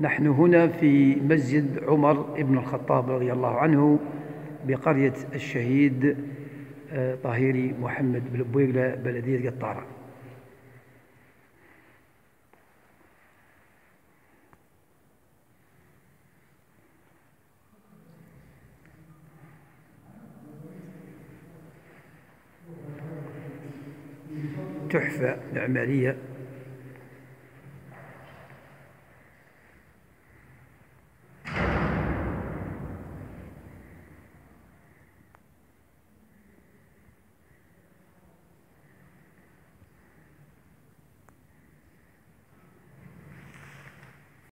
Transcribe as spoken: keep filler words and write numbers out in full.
نحن هنا في مسجد عمر بن الخطاب رضي الله عنه بقرية الشهيد طاهري محمد بن بويغلة بلدية قطارة. تحفة معمارية